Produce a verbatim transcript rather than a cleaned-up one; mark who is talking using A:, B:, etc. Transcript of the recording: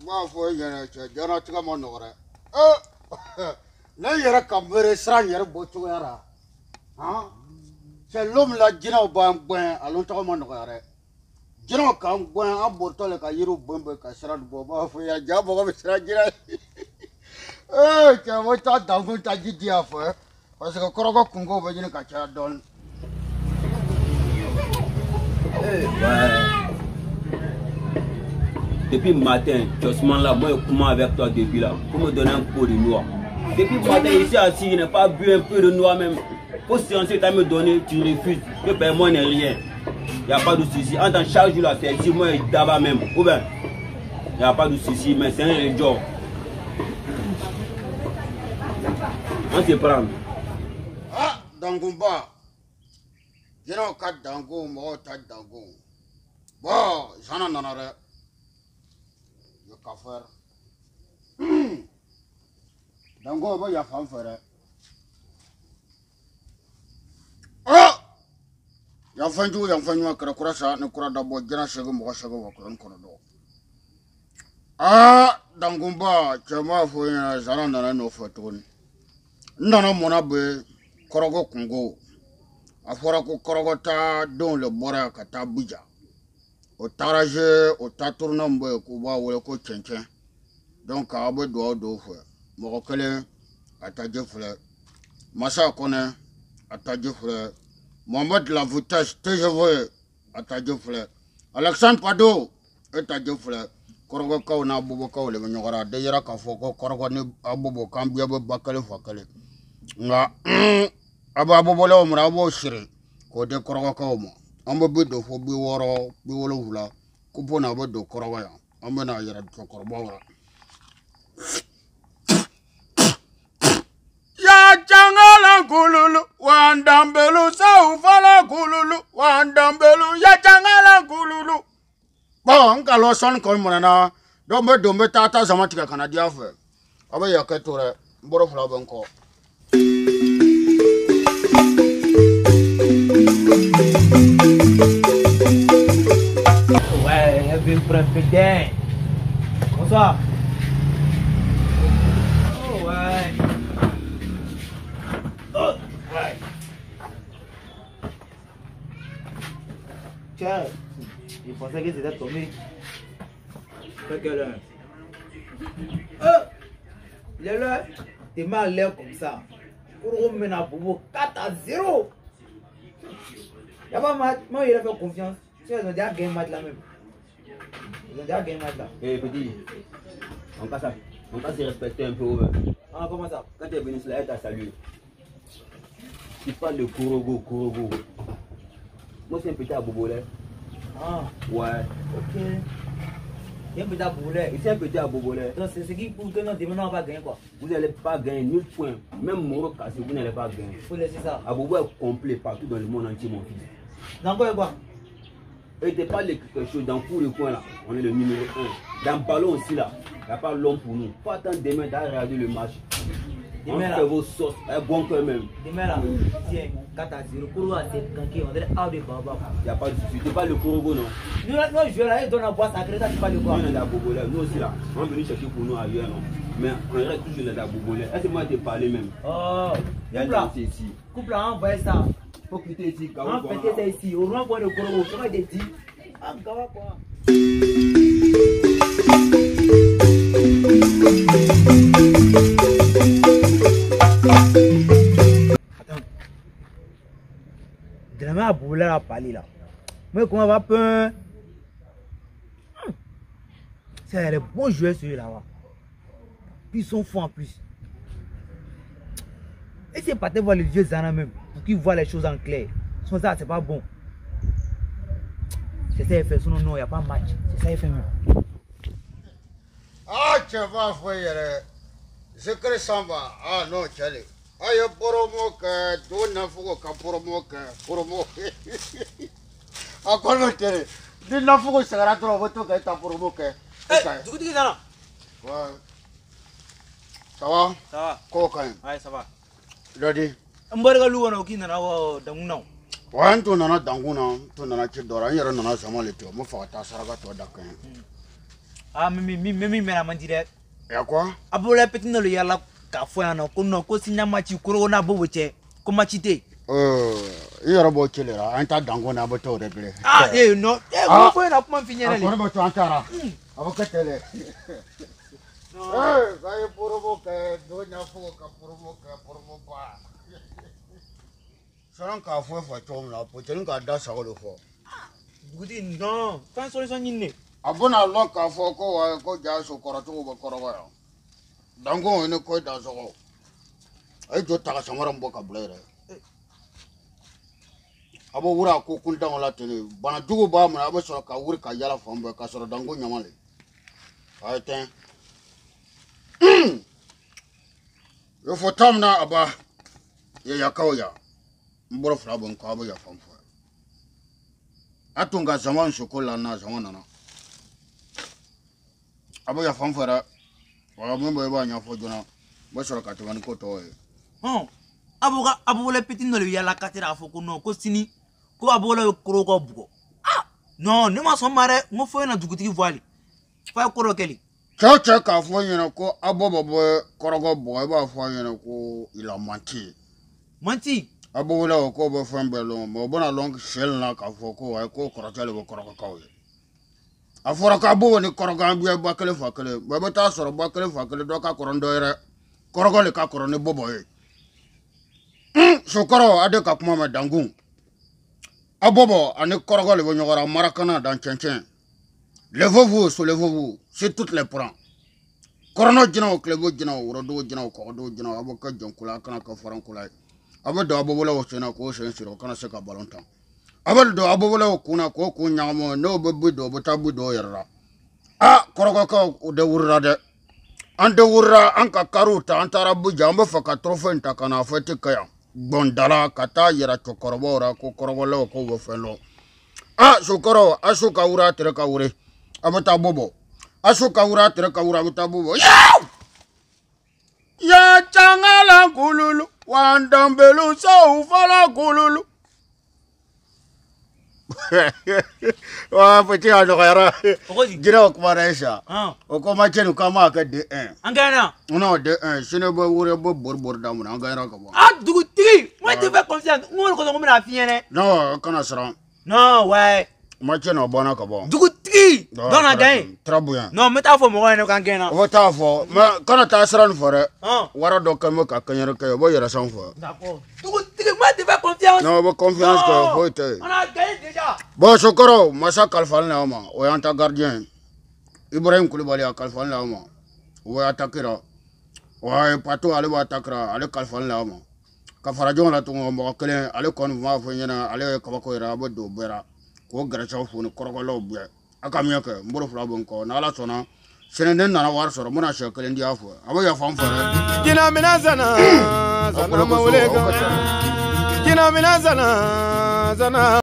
A: b'a fɔ ɲɛna cɛ diɲɛnatigɛ ma nɔgɔ dɛ. Eh, ne yɛrɛ ka miiri sira n yɛrɛ bɔ cogoya la. Han? Cɛ l'homme la jinɛw b'an gɛn ale tɔgɔ ma nɔgɔya dɛ. Jinɛw k'an gɛn an bɔtɔ le ka yiriw bɔn bɔn ka sira bɔ b'a fɔ yan ja mɔgɔ bɛ sira jinɛ. Eh, cɛ o ta dankun ta ji di a fɔ parce que kɔrɔkɔ kungo bɛ ɲini ka caya dɔɔnin.
B: Depuis matin, Josman là, moi je commence avec toi depuis là, pour me donner un pot de noix. Depuis matin, ici assis, je n'ai pas bu un peu de noix même. Pour séancer, tu as me donné, tu refuses. Que ben moi n'est rien. Il n'y a pas de souci. En tant que chaque jour là, c'est ici, moi je d'abord même. Ou bien, il n'y a pas de souci, mais c'est un job. On se prend.
A: Ah, Dangumba. Je n'ai pas de Dangum, moi je n'ai pas de Dangum. Bon, j'en ai un arrêt. Je vais faire. Dangum, il y a un faire. Ah! Il y a un fan, il y a un fan, il y a un fan, il y a un fan, il y a un fan, ah, Dangumba, tu m'as fait un j'en ai un autre tourne. Non, non, mon abbé, Korogo Congo. A fɔra ko kɔrɔgɔta denw le bɔra ka taa Buja. O taara je o taa tourna min bɛ yen k'u b'a wele ko cɛncɛn. Donc a bɛ dugawu don fɛ. Mɔgɔ kelen a taji filɛ. Masa Kɔnɛ a taji filɛ. Mohamed La Vitesse T G V a taji filɛ. Alexandre Pado e taji filɛ. Kɔrɔgɔkaw n'a Bobokaw le bɛ ɲɔgɔn na. A de yera k'a fɔ ko kɔrɔgɔ ni Bobo k'an bɛɛ bɛ ba kelen fa kelen. Nka aba bobolo mura abo shiri ko de korogo ka mo ambo bido fo bi woro bi wolo wula ku bona bo do korogo ya ambo na yara to korbo wora ya jangala gululu wandambelu saufala gululu wandambelu ya jangala gululu bon ngalo son ko mo na do me do me tata zamatika kana dia fe aba ya ka tore mboro fla ban ko.
C: Ouais, elle vient profiter. Bonsoir. Oh, ouais. Oh, ouais. Tiens, je pensais que c'était tombé. Fait que là. Oh, le là, t'es mal l'air comme ça. Pour mener à Bobo quatre à zéro. Il n'y a pas de match. Moi, il a fait confiance. Ils ont déjà gagné match là même. Ils ont déjà gagné match là.
B: Eh petit, on va ça. On va se respecter un peu.
C: Ah, comment ça?
B: Quand tu es venu là, tu as salué. Tu parles de Korogo, Korogo. Moi, c'est un petit à Bobolais.
C: Ah.
B: Ouais.
C: Ok. Il y a un petit à Bobolais.
B: Ici, un petit à Bobolais.
C: Donc, c'est ce qui prouve que non, demain, on va gagner quoi?
B: Vous n'allez pas gagner nul point. Même Moro cassé, vous n'allez pas gagner.
C: Il faut laisser ça.
B: À Bobo est complet partout dans le monde entier, mon fils.
C: Dans quoi et quoi?
B: Et t'es pas quelque chose dans tout le coin là. On est le numéro un. Dans le ballon aussi là. Il n'y a pas l'homme pour nous. Faut attendre demain d'aller regarder le match. On fait vos sauces. Un bon quand même.
C: Demain là, tiens, quatre à zéro. Koro a c'est ganké. On dirait out de Baba.
B: Il n'y a pas de souci. Tu parles de Korogo non?
C: Nous là, nous jouons là, ils donnent la boîte sacrée. Tu parles de quoi?
B: Nous on est à Bobolais. Nous aussi là. On est venu chercher pour nous ailleurs non. Mais on reste toujours là à Bobolais. Est-ce que moi je t'ai parlé même?
C: Oh,
B: il y a
C: couple là.
B: ici.
C: Couple là, envoyez ça.
B: Faut quitter ici.
C: On peut ça ici. Au renvoi de Korogo. Comment il te dit? Ah, Gawa quoi? Attends. Demain à Boulay à parler là. Mais comment va peu? C'est les bons joueurs celui-là. Puis ils sont forts en plus. Et c'est pas de voir les vieux Zana même. Pour qu'ils voient les choses en clair. Sans ça, c'est pas bon. C'est ça, il fait son nom, il n'y a pas de match. C'est ça, il fait même.
A: Ah, tu vas faire. Je crée ça va. Ah non, tu allais. Ah, il y a promo que. Tu n'as pas promo que. Promo. Ah, quoi le télé? Tu n'as pas que ça trop votre que ta promo que.
C: Eh, tu dis ça?
A: Ouais. Ça va?
C: Ça va.
A: Quoi quand même?
C: Ouais, ça va.
A: Ready?
C: On va regarder l'eau, on a qui n'a pas d'anguna.
A: Ouais, tu n'as pas d'anguna. Tu n'as pas de d'orange. Tu n'as pas de sama le teo. Moi, faut que tu sarga toi d'accord.
C: Ah, mais mais mais mais mais man dire.
A: Ya quoi?
C: Abola petit no le yala ka fo ya no ko no ko sinya machi ko na bobo che. Ko machi te.
A: Euh, il y a un beau killer, un tas d'angon à bateau réglé.
C: Ah, eh non. Eh, vous pouvez na comment finir
A: là. On va tout entendre. Avec quelle télé? Eh, ça y est pour vous que donya fo ka pour vous que pour vous pas. Saran ka fo fa tom la, pour tenir ka da sa le fo.
C: Goudi non, quand solution ni.
A: Abona lo ka fo ko wa ko ja so koroto ko korogo ya. Dango ene ko da so ko. Ay do ta samara mboka blere. Abo wura ko kun dan la tele bana dugo ba mu abo so ka wuri ka yala famba ka so dango nyamale. Ay ten. Yo fo tamna aba ye yakawya. Mboro fla bon ko abo ya famfo. Atunga zaman shokola na zaman na. Abo ya famfara. Wa membo ba nya fo jona. Bo so ka tawani ko to e.
C: Oh. Abo ga abo le petit no le yala katira fo ko no ko sini. Ko abo le koro ko bugo. Ah. Non, ne ma so mare, mo fo na dugutigi voili. Fa ko ro keli.
A: Cha cha ka fo yena ko abo bobo korogo boy ba fo yena ko ila manti.
C: Manti.
A: Abo wala ko bo fo mbelo mo bona long shell na ka fo ko wa ko korotale bo korogo kawe. Afora ka bo ni korogo ambi ba kele fa kele. Ba ba ta soro ba kele fa kele do ka korondo ere. Korogo le ka korone bobo e. Sokoro ade ka kuma ma dangun. Abobo ane korogo le bo nyogora marakana dan chenchen. Levez-vous, soulevez-vous, c'est toutes les prends. Corono djino, clevo djino, rodo djino, cordo djino, avocat djonkula, kanaka farankula. Avec de abobola au sénat, ko sen siro, kana seka balontan. Avec de abobola au kuna, ko kunyamo, no bebudo, botabudo yera. Ah, korogoka de wurade. Ante wurra, anka karuta, antara buja, ambe faka trofenta kana fete kaya. Bondala, kata yera chokorobora, ko korogolo, ko wofelo. Ah, sokoro, asuka wura tere ka wure. Abata bobo. Asuka wura tere ka wura abata bobo. Ya! Ya changala kululu. Wandambelu so ufala kululu. Wa peti ano kayara. Gira okmaresha.
C: Ah.
A: Okoma chenu kama ka D un.
C: Angana.
A: Non, D un. Sine bo wure bo borbor damuna. Angana ka bo.
C: Ah, dugutigi. Moi tu fais confiance. Moi ko ko na fiene.
A: Non, kana sara.
C: Non, ouais.
A: Ma chenu bona ka bo.
C: Dugutigi. Dans la gain.
A: Très bien.
C: Non, mais ta fo mo ko kan gena.
A: O ta fo. Ma kana ta sara fore.
C: Ah.
A: Wara do kamo ka kanyere ka bo yera san fo.
C: D'accord. Dugutigi, moi tu fais confiance.
A: Non, bo confiance ko fo te.
C: On a gagné déjà.
A: Bo Sokoro, masa kalfal na ma. O yanta gardien. Ibrahim Koulibaly a kalfal na ma. O atakira. O pato ale wa atakra, ale kalfal na ma. Ka farajon la tungo mo kele ale kon ma fo nyana ale ka ko ira bo do bera. Ko garacha fo ni korogolo bwe. Aka miake mboro fla bon ko na ala sona. Senenden na war soro mona shekele ndi afo. Abo ya fam fere.
D: Jina minazana zana maulega. Jina minazana zana